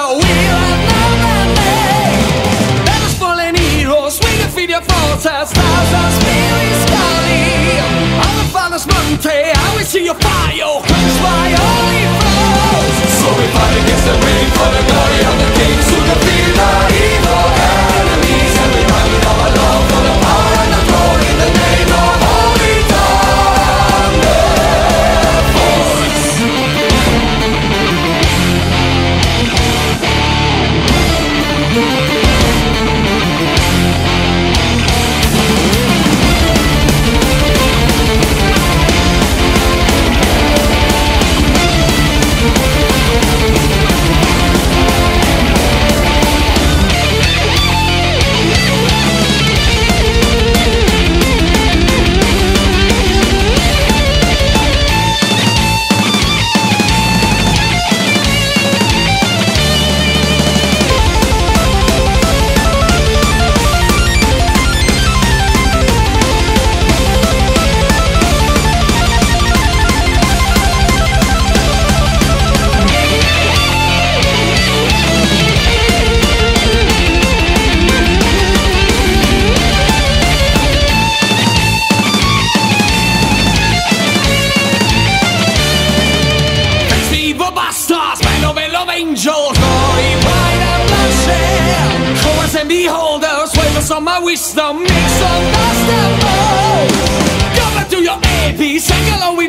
we are not ever fallen heroes, we can feed your fortress, thousands spirits calling. On the father's Monte, I will see your fire, quench my holy foes. So we fight against the wind for the glory of the King, so to feel the evil enemies, and we fight with our love for the power and the throne in the name of Holy Thunder Force. On my wisdom, mix on us the more. Come back to your AP, sing along with